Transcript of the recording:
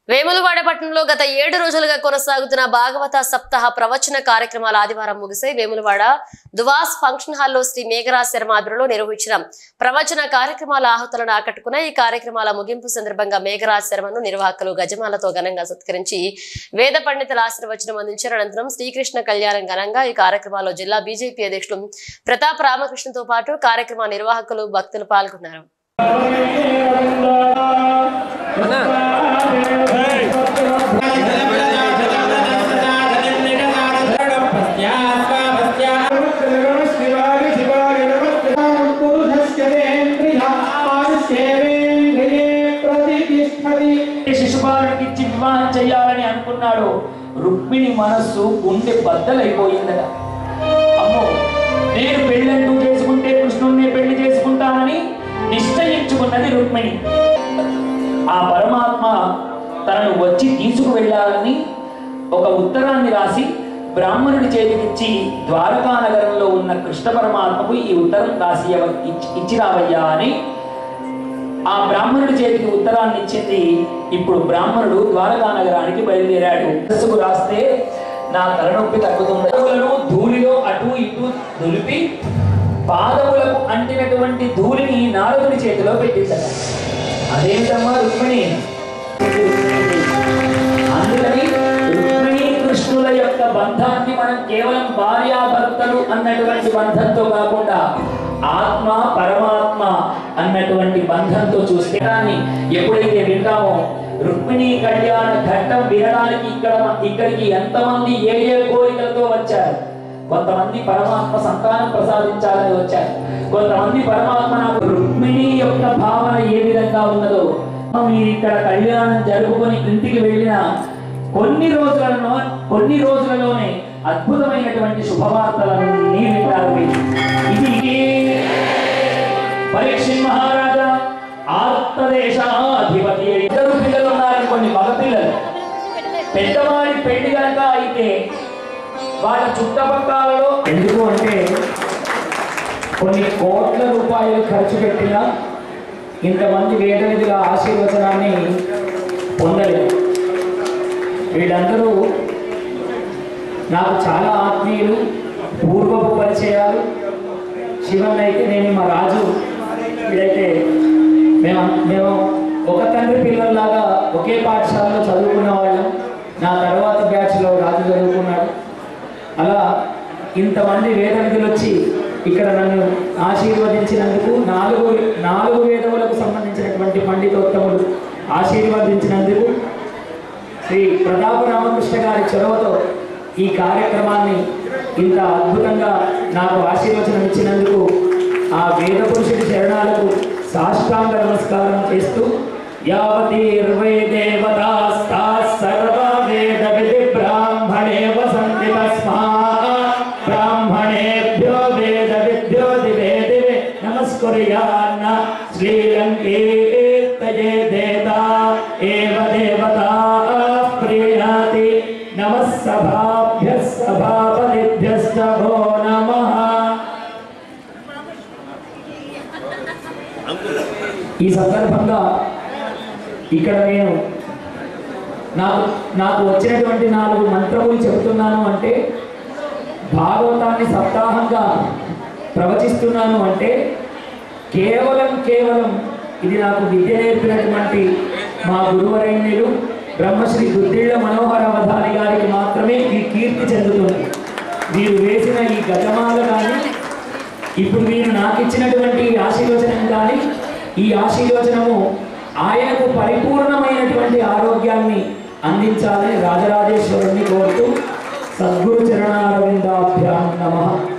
వేములవాడ పట్టణంలో గత 7 రోజులుగా కొనసాగుతున్న భాగవత సప్తాహ ప్రవచన కార్యక్రమాలు ఆదివారం ముగిశాయి. వేములవాడ దువాస్ ఫంక్షన్ హాల్లో శ్రీ మేఘరాజ్ శర్మ ఆధ్వర్యంలో నిర్వహించిన ప్రవచన కార్యక్రమాల ఆహుతులను ఆకట్టుకున్న ఈ కార్యక్రమాల ముగింపు సందర్భంగా మేఘరాజ్ శర్మను నిర్వాహకులు గజమాలతో ఘనంగా సత్కరించి వేద పండితుల ఆశీర్వచనం అందించారు. అనంతరం శ్రీకృష్ణ కళ్యాణం ఘనంగా ఈ కార్యక్రమాల్లో జిల్లా బీజేపీ అధ్యక్షులు ప్రతాప్ రామకృష్ణతో పాటు కార్యక్రమ నిర్వాహకులు భక్తులు పాల్గొన్నారు. శిశుపాలుడికి వివాహం చేయాలని అనుకున్నాడు. రుక్మిణి మనస్సు గుండె బద్దలైపోయిందట. అమ్మో, నేను పెళ్ళంటూ చేసుకుంటే కృష్ణుడిని పెళ్లి చేసుకుంటానని నిశ్చయించుకున్నది రుక్మిణి. ఆ పరమాత్మ తనను వచ్చి తీసుకువెళ్ళాలని ఒక ఉత్తరాన్ని రాసి బ్రాహ్మణుడి చేతికిచ్చి ద్వారకా నగరంలో ఉన్న కృష్ణ పరమాత్మకు ఈ ఉత్తరం రాసి ఇచ్చి రావయ్యా అని ఆ బ్రాహ్మణుడి చేతికి ఉత్తరాన్ని ఇచ్చింది. ఇప్పుడు బ్రాహ్మణుడు ద్వారకా నగరానికి బయలుదేరాడు. మనసుకు రాస్తే నా తలనొప్పి తగ్గుతుంది. ధూళిలో అటు ఇటు దులిపి పాదములకు అంటినటువంటి ధూళిని నారదుడి చేతిలో పెట్టిందట. అదేంటమ్మా రుక్మిణి? అందుకని రుక్మిణి కృష్ణుల యొక్క బంధాన్ని మనం కేవలం భార్యాభర్తలు అన్నటువంటి బంధంతో కాకుండా ఆత్మ పరమాత్మ అన్నటువంటి బంధంతో చూస్తే దాన్ని ఎప్పుడైతే వింటామో రుక్మిణి కళ్యాణ ఘట్టం వినడానికి ఇక్కడికి ఎంతమంది ఏ ఏ కోరికలతో వచ్చారు. కొంతమంది పరమాత్మ సంతానం ప్రసాదించాలని వచ్చారు. కొంతమంది పరమాత్మ నాకు రుక్మిణి యొక్క భావన ఏ విధంగా ఉన్నదో మీరు ఇక్కడ కళ్యాణం జరుపుకొని ఇంటికి వెళ్ళిన కొన్ని రోజులలోనే అద్భుతమైనటువంటి శుభవార్తలన్నీ వింటారు. ఇది పరీక్షిత్ మహారాజా ఆర్తదేశాధిపతి. ఇద్దరు పిల్లలు ఉన్నారనుకోండి, మగ పిల్లలు. పెద్దవాడి పెళ్లి కనుక అయితే వాళ్ళ చుట్టపక్కలలో ఎందుకు అంటే కొన్ని కోట్ల రూపాయలు ఖర్చు పెట్టినా ఇంతమంది వేద విధుల ఆశీర్వచనాన్ని పొందలేదు. వీళ్ళందరూ నాకు చాలా ఆత్మీయులు, పూర్వపు పరిచయాలు. శివన్ అయితే నేను మా రాజు, వీడైతే మేము ఒక తండ్రి పిల్లల్లాగా ఒకే పాఠశాలలో చదువుకున్న వాళ్ళం. నా తర్వాత బ్యాచ్లో రాజు చదువుకున్నాడు. అలా ఇంతమంది వేద విధులు వచ్చి ఇక్కడ నన్ను ఆశీర్వదించినందుకు, నాలుగు వేదములకు సంబంధించినటువంటి పండితోత్తములు ఆశీర్వదించినందుకు శ్రీ ప్రతాప రామకృష్ణ గారి చొరవతో ఈ కార్యక్రమాన్ని ఇంత అద్భుతంగా నాకు ఆశీర్వచనం ఇచ్చినందుకు ఆ వేద పురుషుడి చరణాలకు సాష్టాంగ నమస్కారం చేస్తూ యావతి దేవతా సర్వ వేద విధి బ్రాహ్మణే వసంతి తస్మాత్ బ్రాహ్మణేభ్యో వేద విద్యో దివే దివే నమస్కుర్యాన్న శ్రీలంకేతయే దేవతా ఏవ దేవతా ప్రీణాతి నమః సభాభ్యః సభాపతిభ్యశ్చ భో నమః. ఈ సందర్భంగా ఇక్కడ నేను నాకు వచ్చినటువంటి 4 మంత్రములు చెబుతున్నాను అంటే, భాగవతాన్ని సప్తాహంగా ప్రవచిస్తున్నాను అంటే కేవలం ఇది నాకు విద్య నేర్పినటువంటి మా గురువరేణ్యులు బ్రహ్మశ్రీ దుద్దిళ్ల మనోహర అవధాని గారికి మాత్రమే ఈ కీర్తి చెందుతుంది. వీరు వేసిన ఈ గజమాల కానీ, ఇప్పుడు వీరు నాకు ఇచ్చినటువంటి ఆశీర్వచనం కానీ, ఈ ఆశీర్వచనము ఆయనకు పరిపూర్ణమైనటువంటి ఆరోగ్యాన్ని అందించాలని రాజరాజేశ్వరుణ్ణి కోరుతూ సద్గురు చరణారవిందాభ్యాం నమః.